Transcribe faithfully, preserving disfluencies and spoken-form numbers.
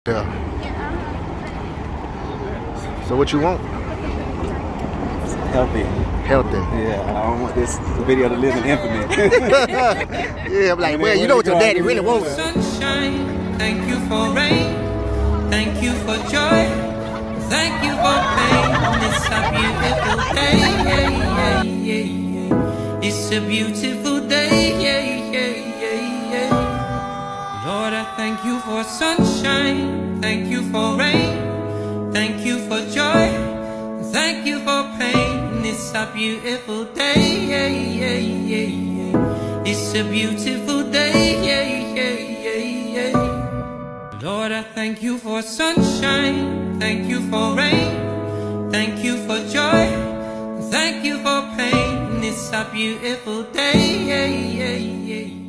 Yeah. So what you want? Healthy. Healthy. Yeah, I don't want this video to live in infamy. Yeah, I'm like, well, you know what your daddy really wants. Sunshine, thank you for rain, thank you for joy, thank you for pain. It's a beautiful day, yeah, yeah, yeah, yeah. It's a beautiful day, yeah, yeah, yeah, yeah. Lord, I thank you for sunshine, thank you for rain, thank you for joy, thank you for pain. It's a beautiful day, yeah, yeah, yeah, yeah. It's a beautiful day, yeah, yeah, yeah, yeah. Lord, I thank you for sunshine, thank you for rain, thank you for joy, thank you for pain. It's a beautiful day, yeah, yeah, yeah.